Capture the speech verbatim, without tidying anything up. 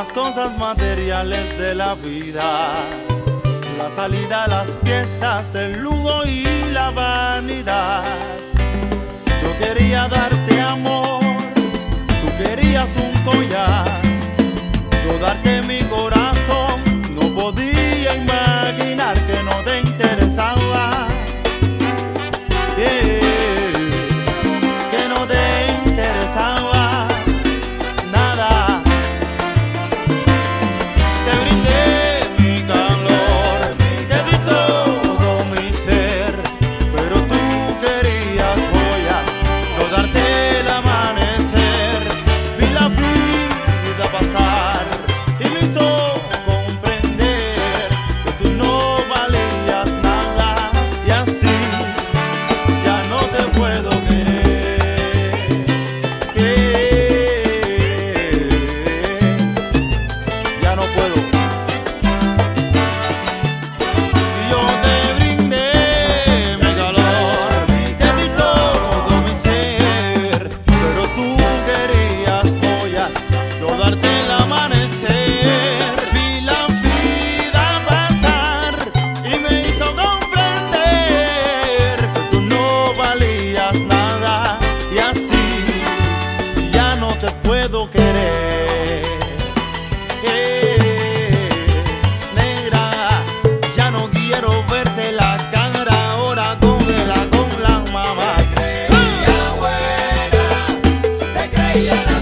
las cosas materiales de la vida, la salida a las fiestas, el lujo y la vanidad. Yo quería darte amor, tú querías un collar, yo darte mi corazón, no podía imaginar que no te interesaba, yeah, que no te interesaba nada. Te brindé mi calor, te di todo mi ser, pero tú querías joyas, yo darte el amanecer. Vi la vida pasar y me hizo comprender que tú no valías nada, y así ya no te puedo querer, yeah, ya no puedo. Yo te brindé mi calor, te di todo mi ser, pero tú querías joyas, yo darte el amanecer. Vi la vida pasar y me hizo comprender que tú no valías nada, y así ya no te puedo querer, eh, negra, ya no quiero verte la cara, ahora cógela con la mamá. Te creía buena, te creía